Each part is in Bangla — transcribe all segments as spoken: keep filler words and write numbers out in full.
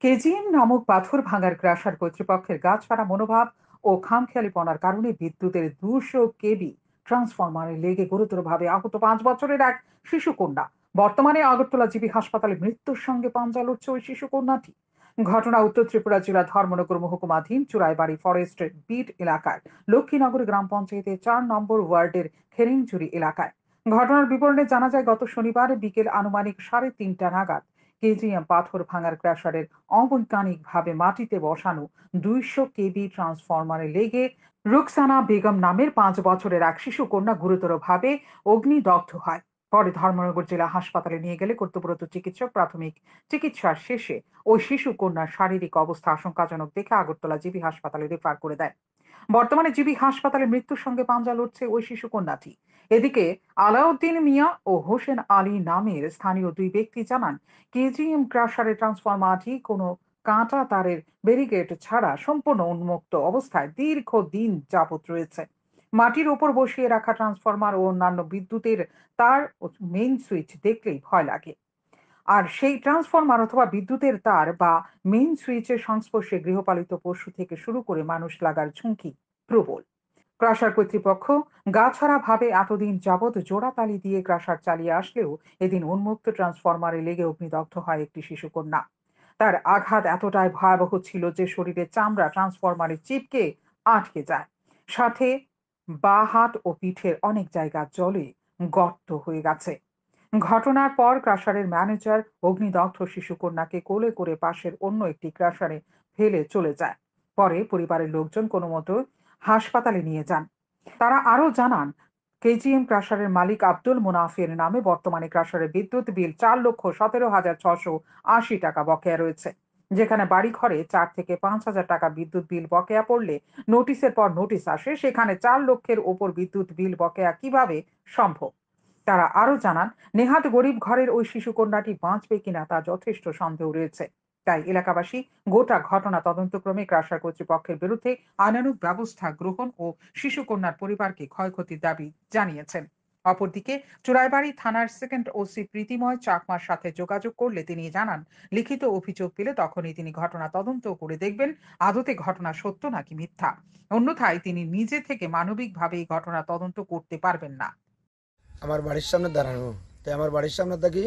কেজিএম নামক পাথর ভাঙার ক্রাশার কর্তৃপক্ষের গাছপাড়া মনোভাব ও খামখেয়ালিপনার কারণে বিদ্যুতের দুশো কেবি ট্রান্সফরমারে লেগে গুরুতরভাবে আহত পাঁচ বছরের এক শিশু কন্যা। বর্তমানে আগরতলা জিবি হাসপাতালে মৃত্যুর সঙ্গে পাঞ্জা লড়ছে ওই শিশু কন্যাটি। ঘটনা উত্তর ত্রিপুরা জেলা ধর্মনগর মহকুমাধীন চুরাইবাড়ি ফরেস্টের বিট এলাকার লক্ষ্মীনগর গ্রাম পঞ্চায়েতের চার নম্বর ওয়ার্ডের খেরিংঝুরি এলাকায়। ঘটনার বিবরণে জানা যায়, গত শনিবার বিকেল আনুমানিক সাড়ে তিনটা নাগাদ কেজিএম পাথর ভাঙার ক্রাশারের অবৈজ্ঞানিকভাবে মাটিতে বসানো দুইশো কেবি ট্রান্সফরমারে লেগে রুকসানা বেগম নামের পাঁচ বছরের এক শিশু কন্যা গুরুতরভাবে অগ্নিদগ্ধ হয়। পরে ধর্মনগর জেলা হাসপাতালে নিয়ে গেলে কর্তব্যরত চিকিৎসক প্রাথমিক চিকিৎসার শেষে ওই শিশু কন্যার শারীরিক অবস্থা আশঙ্কাজনক দেখে আগরতলা জিবি হাসপাতালে রেফার করে দেয়। বর্তমানে জিবি হাসপাতালে মৃত্যুর সঙ্গে পাঞ্জা লড়ছে ওই শিশু কন্যাটি। এদিকে আলাউদ্দিন মিয়া ও হোসেন আলী নামের স্থানীয় দুই ব্যক্তি জানান, কেজিএম ক্রাশারের ট্রান্সফরমারটি কোনো কাঁটা তারের ব্যারিকেড ছাড়া সম্পূর্ণ উন্মুক্ত অবস্থায় দীর্ঘদিন যাবৎ রয়েছে। মাটির ওপর বসিয়ে রাখা ট্রান্সফরমার ও অন্যান্য বিদ্যুতের তার ও মেইন সুইচ দেখলেই ভয় লাগে। আর সেই ট্রান্সফরমার অথবা বিদ্যুতের তার বা মেইন সুইচের সংস্পর্শে গৃহপালিত পশু থেকে শুরু করে মানুষ লাগার ঝুঁকি প্রবল। ক্রাশার কর্তৃপক্ষ গাছাড়া ভাবে এতদিন যাবৎ জোড়াতালি দিয়ে ক্রাশার চালিয়ে আসলেও এদিন উন্মুক্ত ট্রান্সফরমারে লেগে অগ্নিদগ্ধ হয় একটি শিশু কন্যা। তার আঘাত এতটাই ভয়াবহ ছিল যে শরীরের চামড়া ট্রান্সফরমারে চিপকে আটকে যায়। সাথে বা হাত ও পিঠের অনেক জায়গা জলে গর্ত হয়ে গেছে। ঘটনার পর ক্রাশারের ম্যানেজার অগ্নিদগ্ধ শিশু কন্যাকে কোলে করে পাশের অন্য একটি ক্রাশারে ফেলে চলে যায়। পরে পরিবারের লোকজন কোনো মতো হাসপাতালে নিয়ে যান। তারা আরো জানান, কেজিএম ক্রাশারের মালিক আব্দুল মুনাফের নামে বর্তমানে ক্রাশারের বিদ্যুৎ বিল চার লক্ষ সতেরো হাজার ছশো আশি টাকা বকেয়া রয়েছে। যেখানে বাড়ি ঘরে চার থেকে পাঁচ হাজার টাকা বিদ্যুৎ বিল বকেয়া পড়লে নোটিশের পর নোটিশ আসে, সেখানে চার লক্ষের ওপর বিদ্যুৎ বিল বকেয়া কিভাবে সম্ভব। তারা আরো জানান, নেহাত গরিব ঘরের ওই শিশু কন্যাটি বাঁচবে কিনা তা যথেষ্ট সন্দেহ রয়েছে। তাই এলাকাবাসী গোটা ঘটনা তদন্তক্রমে ক্রাশার কর্তৃপক্ষের বিরুদ্ধে আইনানুগ ব্যবস্থা গ্রহণ ও শিশু কন্যার পরিবারকে ক্ষয়ক্ষতির দাবি জানিয়েছেন। অপরদিকে চুরাইবাড়ি থানার সেকেন্ড ওসি প্রীতিময় চাকমার সাথে যোগাযোগ করলে তিনি জানান, লিখিত অভিযোগ পেলে তখনই তিনি ঘটনা তদন্ত করে দেখবেন আদতে ঘটনা সত্য নাকি মিথ্যা। অন্যথায় তিনি নিজে থেকে মানবিকভাবে এই ঘটনা তদন্ত করতে পারবেন না। আমার বাড়ির সামনে দাঁড়ানো, তাই আমার বাড়ির সামনে থাকি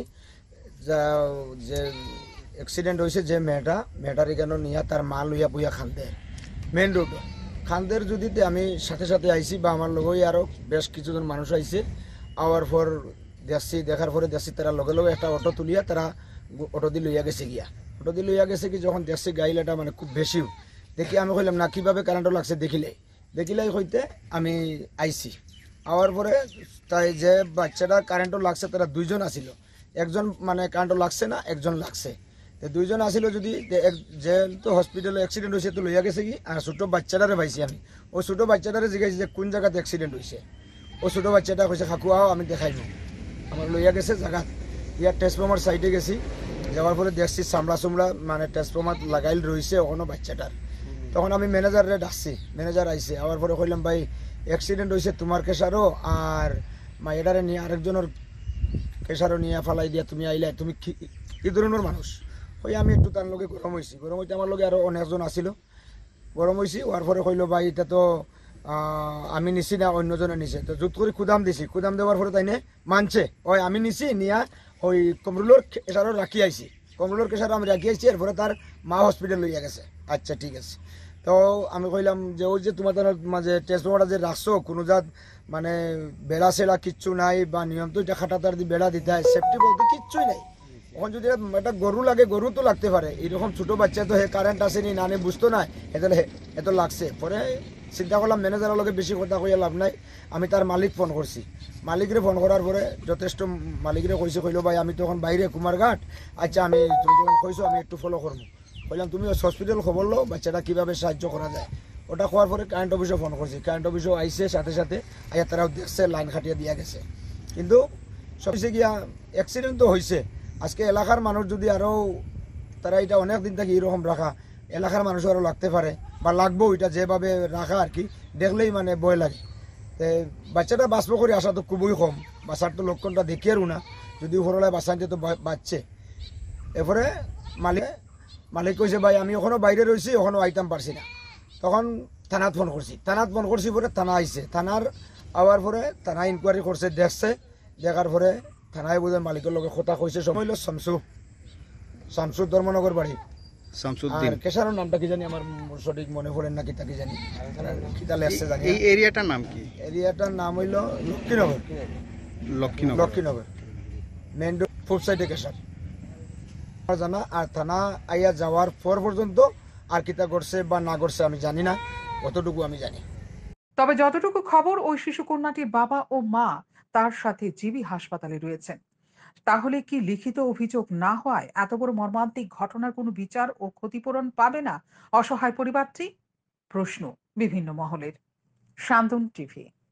যা যে অ্যাক্সিডেন্ট হয়েছে, যে মেয়েটা মেয়েটার এখানে নিয়ে তার মা লইয়া পুইয়া খান্দে মেন রোড খান্দের যদি আমি সাথে সাথে আইসি বা আমার লগেই আরও বেশ কিছুজন মানুষ আইসে। আওয়ার পর দেখছি, দেখার পরে দেখছি তারা লগে লগে একটা অটো তুলিয়া তারা অটো দিয়ে লইয়া গেছে গিয়া অটো দিয়ে লইয়া গেছে কি যখন দেখছি গাইলাটা মানে খুব বেশিও দেখি আমি কইলাম না কীভাবে কারেন্টও লাগছে, দেখিলে দেখিলাই হইতে আমি আইসি। আওয়ার পরে তাই যে বাচ্চাটা কারেন্টও লাগছে তারা দুইজন আসিল, একজন মানে কারেন্টও লাগছে না, একজন লাগছে। তো দুইজন আসিল যদি যে তো হসপিটালে অ্যাক্সিডেন্ট হয়েছে তো লইয়া গেছে কি, আর ছোটো বাচ্চাটারে পাইছি আমি। ওই ছোটো বাচ্চাটারে জিজ্ঞাসি যে কোন জায়গাতে অ্যাক্সিডেন্ট হয়েছে। ও ছোটো বাচ্চাটা কইছে কাকু আও আমি দেখাইব। আমার লইয়া গেছে জায়গা, ইয়ার ট্রান্সফর্মার সাইডে গেছি, যাওয়ার পরে দেখছি চামড়া চামড়া মানে ট্রান্সফর্মার লাগাইল রয়েছে ওখানে বাচ্চাটার। তখন আমি ম্যানেজারে ডাকছি, ম্যানেজার আইসে। আবার পরে কইলাম ভাই অ্যাক্সিডেন্ট হয়েছে তোমার কেসারও আর মায়েরারে নিয়ে আরেকজনের কেসারও নিয়ে ফালাই দিয়া তুমি আইলে, তুমি কি ধরনের মানুষ। ওই আমি একটু তার লগে গরম হয়েছি, গরম হইতে আমার লগে আরও অনেকজন আসিল, গরম হয়েছি। ওয়ার পরে কইলো ভাই এটা তো আমি নিছি না অন্যজনে নিছে। তো জুত করে কুদাম দিছি, কুদাম দেওয়ার পরে তাইনে মানছে ওই আমি নিছি নিয়া ওই কমরুলোর কেসারও রাখি আইছি, কমরুলোর কেসারও আমি রাখি আইছি। এরপরে তার মা হসপিটাল লইয়া গেছে। আচ্ছা ঠিক আছে। তো আমি কইলাম যে ওই যে তোমার মাঝে ট্রান্সফর্মারটা যে রাখছো কোনো জাত মানে বেড়া সেড়া কিচ্ছু নাই বা নিয়ম তো এটা খাটা তার দিয়ে বেড়া দিতে হয়, সেফটি বলতে কিচ্ছুই নাই। এখন যদি একটা গরু লাগে গরু তো লাগতে পারে, এইরকম ছোটো বাচ্চা তো হে কারেন্ট আসেনি না নে বুঝতো না, এত এত লাগছে। পরে চিন্তা করলাম ম্যানেজারের লগে বেশি কথা কইয়া লাভ নাই, আমি তার মালিক ফোন করছি। মালিকরে ফোন করার পরে যথেষ্ট মালিকরে কইছে, কইলো ভাই আমি তখন বাইরে কুমারঘাট, আচ্ছা আমি তুমি যখন কইছো আমি একটু ফলো করবো। কইলাম তুমি হসপিটাল খবর লো বাচ্চাটা কীভাবে সাহায্য করা যায়। ওটা খোয়ার পরে কারেন্ট অফিসে ফোন করছি, কারেন্ট অফিসেও আইসে সাথে সাথে আইয়া তারাও দেখছে, লাইন খাটিয়ে দিয়া গেছে। কিন্তু সবচেয়ে গিয়া অ্যাক্সিডেন্ট তো হয়েছে। আজকে এলাকার মানুষ যদি আরও তারা এটা অনেক দিন থেকে এরকম রাখা, এলাকার মানুষও আরও লাগতে পারে বা লাগবো, এটা যেভাবে রাখা আর কি দেখলেই মানে ভয় লাগে। তো বাচ্চাটা বাঁচব করে আসা তো খুবই কম, বাচ্চার তো লক্ষণটা দেখিয়েও না, যদি উপরওয়ালায় বাঁচাইতে তো বাঁচছে। এরপরে মালিক মালিক কইছে ভাই আমি ওখানে বাইরে রয়েছি ওখানে আইতাম পারছি না। তখন থানাত ফোন করছি, থানাত ফোন করছি পরে থানা আইছে, থানার আওয়ার পরে থানা ইনকোয়ারি করছে, দেখছে, দেখার পরে থানায় বোধহয় মালিকের লগে কথা কইছে। সময় হইল শামসু, শামসু ধর্মনগর বাড়ি। শামসুদ্দিন। আর কেশারের নামটা কি জানি আমার সঠিক মনে পড়েন না, কিতা কি জানি কিতা লেখছে জানি। এই এরিয়াটার নাম কি? এরিয়াটার নাম হইল লক্ষ্মীনগর, লক্ষ্মীনগর। লক্ষ্মীনগর মেন রোড পূব সাইডে কেশার আমার জানা। আর থানা আইয়া যাওয়ার পর পর্যন্ত আর কিতা করছে বা না করছে আমি জানি না, অতটুকু আমি জানি। তবে যতটুকু খবর, ওই শিশু কন্যাটির বাবা ও মা তার সাথে জিবি হাসপাতালে রয়েছেন। তাহলে কি লিখিত অভিযোগ না হওয়ায় এত বড় মর্মান্তিক ঘটনার কোনো বিচার ও ক্ষতিপূরণ পাবে না অসহায় পরিবারটি? প্রশ্ন বিভিন্ন মহলের। শান্তন টিভি।